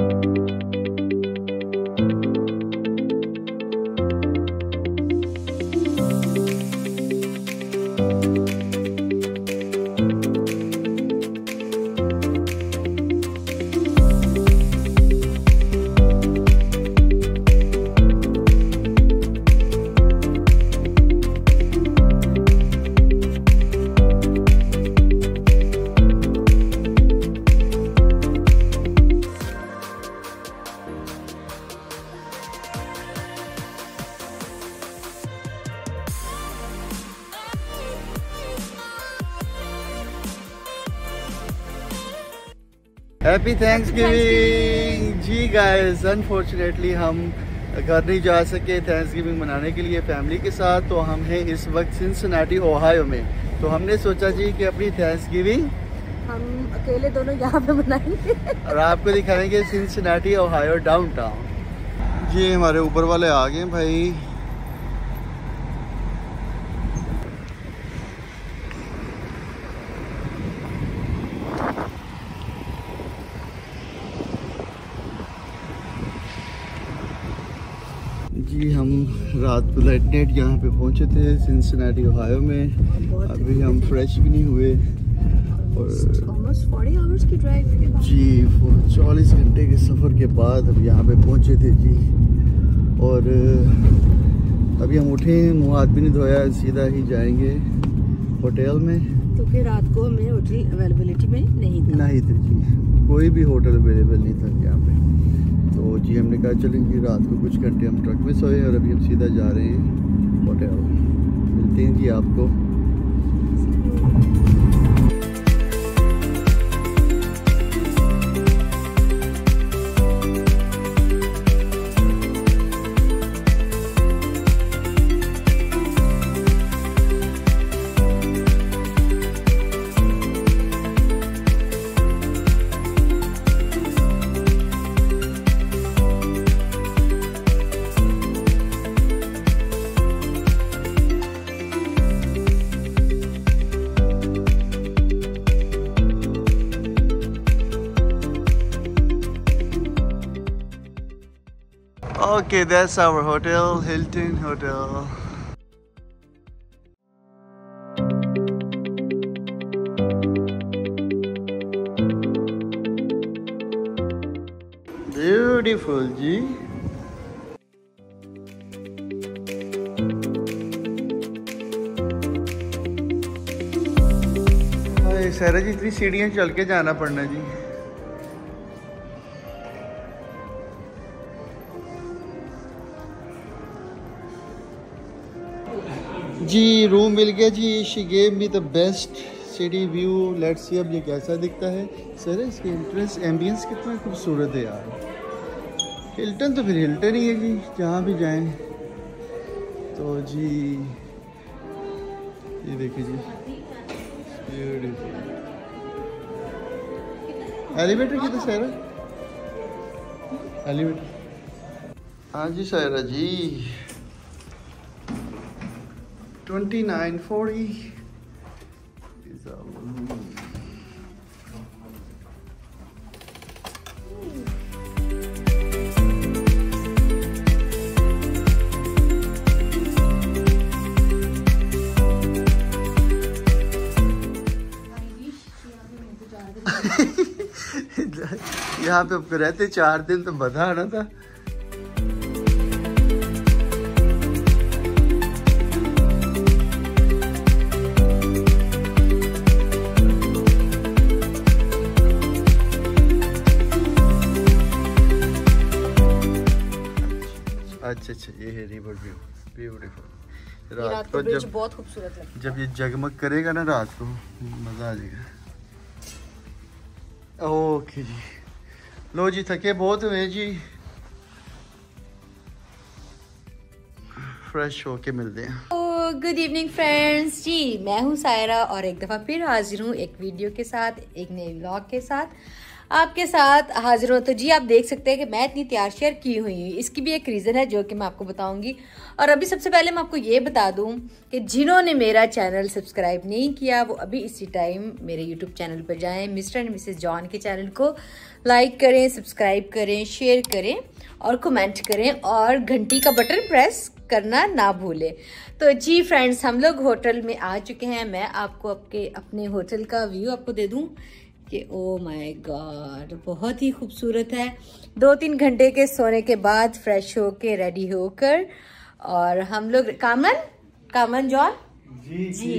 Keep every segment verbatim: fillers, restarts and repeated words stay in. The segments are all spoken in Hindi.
हैप्पी थैंक्सगिविंग जी गाइस। अनफॉर्चुनेटली हम घर नहीं जा सके थैंक्सगिविंग मनाने के लिए फैमिली के साथ, तो हम हैं इस वक्त सिंसिनाटी ओहायो में। तो हमने सोचा जी कि अपनी थैंक्सगिविंग हम अकेले दोनों यहाँ पे मनाएंगे और आपको दिखाएंगे सिंसिनाटी ओहायो डाउनटाउन। जी हमारे ऊपर वाले आ गए भाई। जी हम रात को लेट नाइट यहाँ पे पहुँचे थे सिंसिनाटी ओहायो में। अभी हम फ्रेश भी नहीं हुए और चालीस आवर्स की ड्राइव के बाद जी चालीस घंटे के सफ़र के बाद हम यहाँ पे पहुँचे थे जी। और अभी हम उठे हैं, मुँह हाथ भी नहीं धोया, सीधा ही जाएंगे होटल में क्योंकि रात को हमें होटल अवेलेबिलिटी में नहीं था नहीं थे जी, कोई भी होटल अवेलेबल नहीं था यहाँ पे। तो जी हमने कहा चलेंगे रात को कुछ घंटे हम ट्रक में सोए और अभी हम सीधा जा रहे हैं होटल। मिलते हैं जी आपको। Okay, that's our hotel, Hilton Hotel. Beautiful, जी। हाय सारा जी, इतनी सीढ़ियाँ चल के जाना पड़ना जी। जी रूम मिल गया जी। She gave me the best city view. Let's see अब ये कैसा दिखता है। सर इसके एंट्रेंस एम्बियंस कितना खूबसूरत है यार। हिल्टन तो फिर हिल्टन ही है जी, जहाँ भी जाएं। तो जी ये देखिए जी, ब्यूटीफुल। एलिवेटर कितना सायरा? एलिवेटर हाँ जी सायरा जी। twenty-nine forty is our room. यहाँ पे रहते चार दिन तो बता आना था। अच्छा अच्छा ये है रिवर व्यू, ब्यूटीफुल। रात को जब बहुत खूबसूरत लगता है, जब ये जगमग करेगा ना रात को मज़ा आ जाएगा। ओके जी, लो जी थके बहुत हुए जी, फ्रेश होके मिलते हैं। गुड इवनिंग फ्रेंड्स जी, मैं हूँ सायरा और एक दफ़ा फिर हाजिर हूँ एक वीडियो के साथ, एक नए व्लॉग के साथ। आपके साथ हाजिर हूँ। तो जी आप देख सकते हैं कि मैं इतनी तैयार शेयर की हुई हूँ, इसकी भी एक रीज़न है जो कि मैं आपको बताऊंगी। और अभी सबसे पहले मैं आपको ये बता दूं कि जिन्होंने मेरा चैनल सब्सक्राइब नहीं किया वो अभी इसी टाइम मेरे यूट्यूब चैनल पर जाएं, मिस्टर एंड मिसेस जॉन के चैनल को लाइक करें, सब्सक्राइब करें, शेयर करें और कमेंट करें और घंटी का बटन प्रेस करना ना भूलें। तो जी फ्रेंड्स, हम लोग होटल में आ चुके हैं। मैं आपको आपके अपने होटल का व्यू आपको दे दूं कि ओ माय गॉड बहुत ही खूबसूरत है। दो तीन घंटे के सोने के बाद फ्रेश होके रेडी होकर और हम लोग कामन कामन जॉन जी जी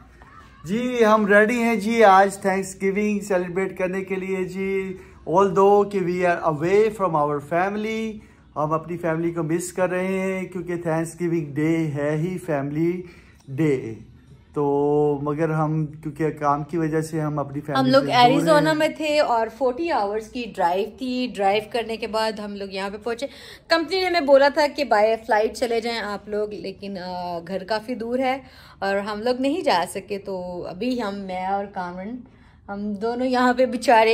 जी हम रेडी हैं जी आज थैंक्स गिविंग सेलिब्रेट करने के लिए जी। ऑल दो कि we are away from our family, हम अपनी फैमिली को मिस कर रहे हैं क्योंकि थैंक्स गिविंग डे है ही फैमिली डे। तो मगर हम क्योंकि काम की वजह से हम अपनी फैमिली हम लोग एरिज़ोना में थे और चालीस आवर्स की ड्राइव थी। ड्राइव करने के बाद हम लोग यहाँ पे पहुंचे। कंपनी ने हमें बोला था कि बाय फ्लाइट चले जाएं आप लोग, लेकिन घर काफ़ी दूर है और हम लोग नहीं जा सके। तो अभी हम मैं और कामन हम दोनों यहाँ पे बेचारे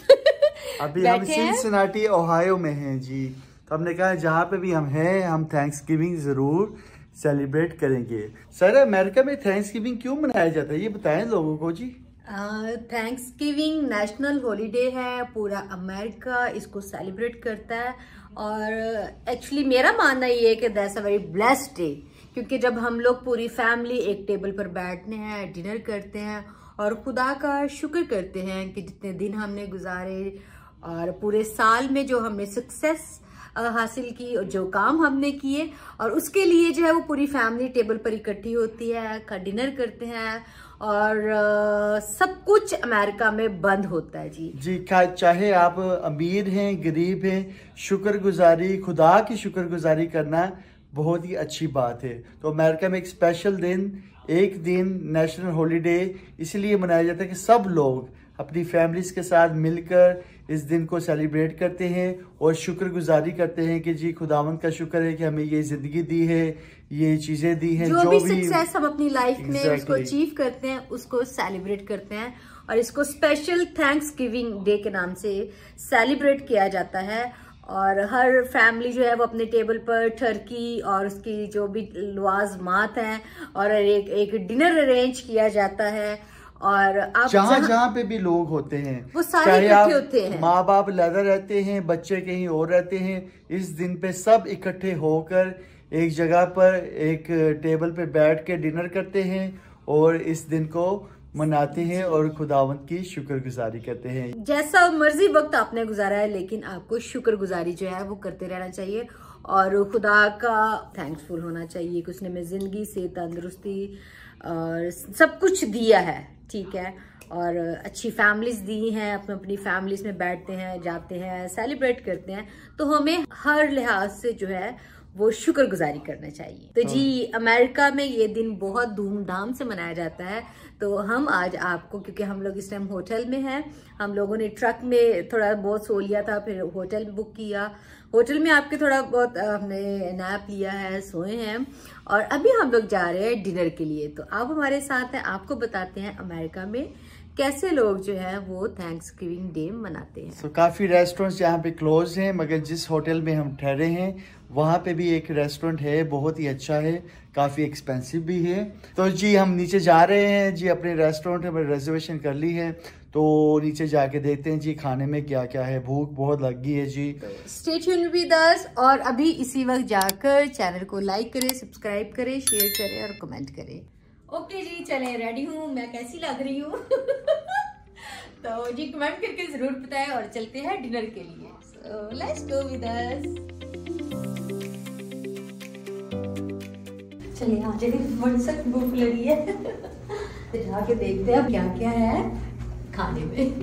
अभी हम सिंसिनाटी ओहायो में हैं जी। तो हमने कहा जहाँ पे भी हम हैं हम थैंक्स गिविंग ज़रूर सेलिब्रेट करेंगे। सर अमेरिका में थैंक्स गिविंग क्यों मनाया जाता है ये बताएं लोगों को जी। थैंक्स गिविंग नेशनल हॉलीडे है, पूरा अमेरिका इसको सेलिब्रेट करता है। और एक्चुअली मेरा मानना ये है कि that's a very blessed day, क्योंकि जब हम लोग पूरी फैमिली एक टेबल पर बैठते हैं, डिनर करते हैं और खुदा का शुक्र करते हैं कि जितने दिन हमने गुजारे और पूरे साल में जो हमने सक्सेस हासिल की और जो काम हमने किए, और उसके लिए जो है वो पूरी फैमिली टेबल पर इकट्ठी होती है, का डिनर करते हैं और आ, सब कुछ अमेरिका में बंद होता है जी। जी चाहे आप अमीर हैं गरीब हैं, शुक्रगुजारी खुदा की शुक्रगुजारी करना बहुत ही अच्छी बात है। तो अमेरिका में एक स्पेशल दिन, एक दिन नेशनल हॉलीडे इसलिए मनाया जाता है कि सब लोग अपनी फैमिलीज के साथ मिलकर इस दिन को सेलिब्रेट करते हैं और शुक्रगुजारी करते हैं कि जी खुदावंद का शुक्र है कि हमें ये जिंदगी दी है, ये चीजें दी हैं, जो, जो भी भी सक्सेस हम अपनी लाइफ exactly. में उसको अचीव करते हैं उसको सेलिब्रेट करते हैं और इसको स्पेशल थैंक्स गिविंग डे के नाम से सेलिब्रेट किया जाता है। और हर फैमिली जो है वो अपने टेबल पर टर्की और उसकी जो भी लवाजमात हैं और एक एक डिनर अरेंज किया जाता है। और आप जहाँ जहाँ पे भी लोग होते हैं वो सारे इकट्ठे होते हैं, माँ बाप लगा रहते हैं, बच्चे कहीं और रहते हैं, इस दिन पे सब इकट्ठे होकर एक जगह पर एक टेबल पे बैठ के डिनर करते हैं और इस दिन को मनाते हैं और खुदावंत की शुक्रगुजारी करते हैं। जैसा मर्जी वक्त आपने गुजारा है लेकिन आपको शुक्रगुजारी जो है वो करते रहना चाहिए और खुदा का थैंक्सफुल होना चाहिए कि उसने हमें जिंदगी से तंदुरुस्ती और सब कुछ दिया है, ठीक है, और अच्छी फैमिलीज दी हैं, अपने अपनी फैमिलीज में बैठते हैं, जाते हैं, सेलिब्रेट करते हैं। तो हमें हर लिहाज से जो है वो शुक्रगुजारी करना चाहिए। तो जी अमेरिका में ये दिन बहुत धूमधाम से मनाया जाता है। तो हम आज आपको, क्योंकि हम लोग इस टाइम होटल में हैं, हम लोगों ने ट्रक में थोड़ा बहुत सो लिया था, फिर होटल बुक किया, होटल में आपके थोड़ा बहुत हमने नैप लिया है, सोए हैं और अभी हम लोग जा रहे हैं डिनर के लिए। तो आप हमारे साथ हैं, आपको बताते हैं अमेरिका में कैसे लोग जो है वो थैंक्स गिविंग डे मनाते हैं। so, काफी रेस्टोरेंट्स यहाँ पे क्लोज हैं, मगर जिस होटल में हम ठहरे हैं वहाँ पे भी एक रेस्टोरेंट है, बहुत ही अच्छा है, काफी एक्सपेंसिव भी है। तो जी हम नीचे जा रहे हैं जी, अपने रेस्टोरेंट में रिजर्वेशन कर ली है, तो नीचे जाके देखते हैं जी खाने में क्या क्या है, भूख बहुत लग गई है जी। स्टे ट्यून्ड विद अस और अभी इसी वक्त जाकर चैनल को लाइक करें, सब्सक्राइब करें, शेयर करें और कमेंट करें। ओके जी चलें, रेडी हूँ, मैं कैसी लग रही हूँ तो जी कमेंट करके जरूर बताएं और चलते हैं डिनर के लिए। So let's go with us. चलिए आज बड़ी सख्त भूख लगी है तो जाके देखते हैं क्या क्या है खाने में।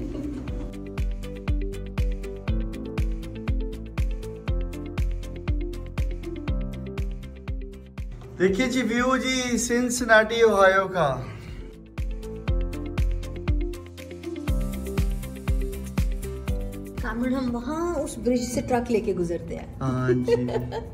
देखिए जी व्यू जी सिंसिनाटी ओहायो का। कामन हम वहाँ उस ब्रिज से ट्रक लेके गुजरते हैं। हाँ जी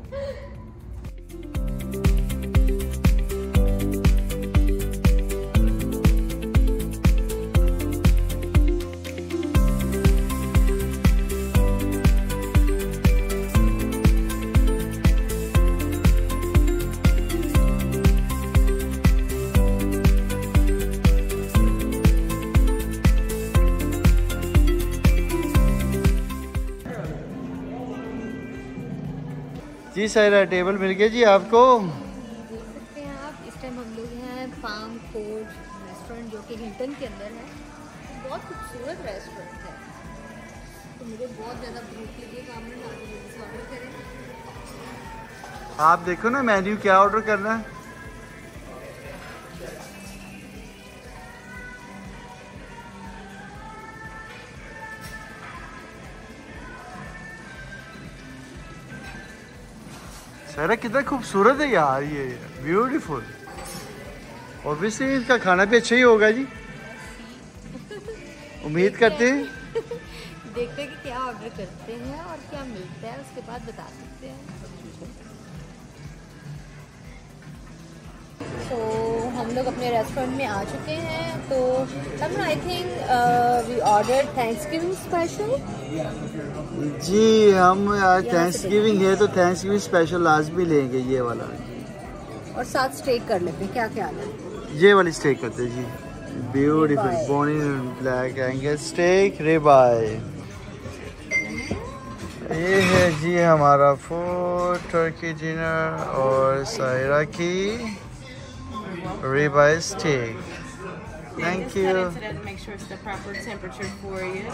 जी सायरा टेबल मिल गया जी आपको। देख सकते हैं आप, इस टाइम हम लोग हैं फार्म कोर्ट रेस्टोरेंट जो कि हिल्टन के अंदर है। बहुत खूबसूरत रेस्टोरेंट है, तो मुझे बहुत ज़्यादा भूख लगी, काम में ऑर्डर करें। आप देखो ना मेन्यू क्या ऑर्डर करना है। सारा कितना खूबसूरत है यार, ये ब्यूटीफुल। ऑब्वियसली इसका खाना भी अच्छा ही होगा जी, उम्मीद करते हैं। देखते हैं कि क्या ऑर्डर करते हैं और क्या मिलता है, उसके बाद बता सकते हैं। तो so, हम लोग अपने रेस्टोरेंट में आ चुके हैं। तो तब I think we order Thanksgiving special. जी हम आज थैंक्सगिविंग है तो थैंक्सगिविंग स्पेशल आज भी लेंगे ये वाला, और साथ स्टेक कर लेते हैं। क्या ख्याल है? ये वाली स्टेक करते हैं जी, beautiful bone in black Angus steak ribeye. ये है जी हमारा फूड, टर्की डिनर और सायरा की ribeye steak. Thank you. Make sure it's the proper temperature for you.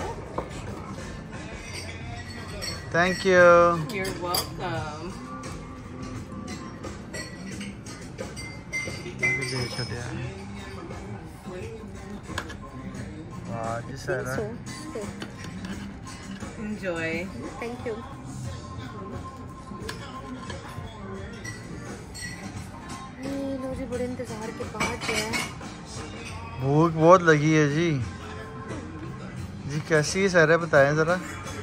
Thank you. You're welcome. वाह जी सारा। Enjoy. Thank you. जी बड़े इंतजार के बाद जो है भूख बहुत लगी है जी। जी कैसी है सारा बताएं ज़रा।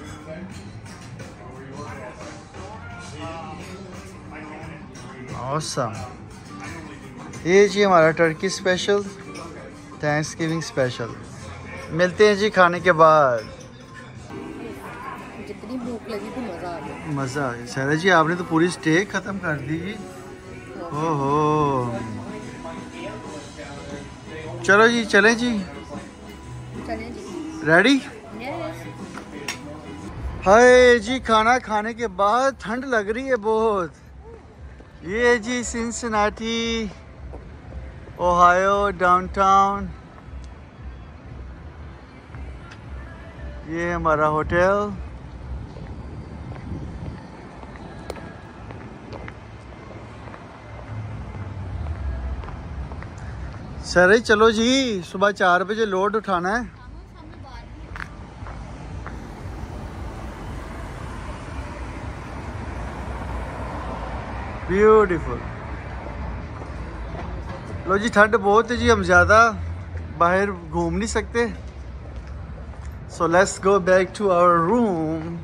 ऑसम। ये जी हमारा टर्की स्पेशल, थैंक्सगिविंग स्पेशल। मिलते हैं जी खाने के बाद। जितनी भूख लगी थी मज़ा आ गया। मज़ा आ गया सारा जी, आपने तो पूरी स्टेक ख़त्म कर दी जी। ओहो चलो जी चलें जी, चलें जी। रेडी? यस। हाय जी खाना खाने के बाद ठंड लग रही है बहुत। ये जी सिंसिनाटी ओहायो डाउनटाउन, ये हमारा होटल। सर चलो जी, सुबह चार बजे लोड उठाना है। ब्यूटीफुल। लो जी ठंड बहुत है जी, हम ज़्यादा बाहर घूम नहीं सकते, so let's go back to our room.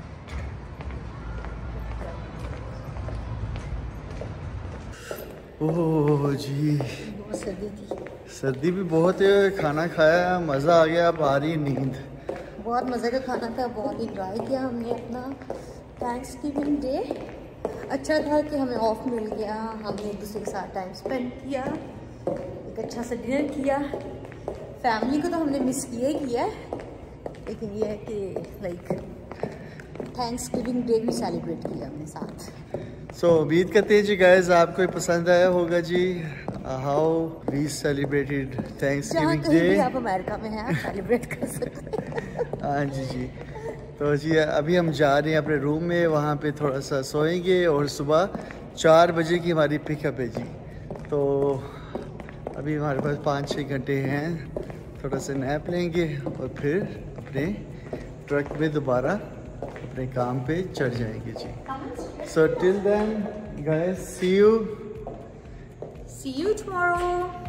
Oh जी बहुत सर्दी थी, सर्दी भी बहुत है, खाना खाया मज़ा आ गया, अब आ रही नींद। बहुत मज़े का खाना था, बहुत इंजॉय किया हमने अपना थैंक्सगिविंग डे। अच्छा था कि हमें ऑफ मिल गया, हमने एक दूसरे के साथ टाइम स्पेंड किया, एक अच्छा सा डिनर किया। फैमिली को तो हमने मिस किया ही किया है, लेकिन ये है कि लाइक थैंक्सगिविंग डे भी सेलिब्रेट किया हमने साथ। सो so, उम्मीद करते हैं जी गाइस आपको पसंद आया होगा जी, how we celebrated Thanksgiving day. आप अमेरिका में हैं, आप सेलिब्रेट कर सकते हैं। हाँ जी जी। तो जी अभी हम जा रहे हैं अपने रूम में, वहाँ पे थोड़ा सा सोएंगे और सुबह चार बजे की हमारी पिकअप है जी। तो अभी हमारे पास पाँच छः घंटे हैं, थोड़ा सा नैप लेंगे और फिर अपने ट्रक में दोबारा अपने काम पे चढ़ जाएंगे जी। So till then, guys, see you. See you tomorrow.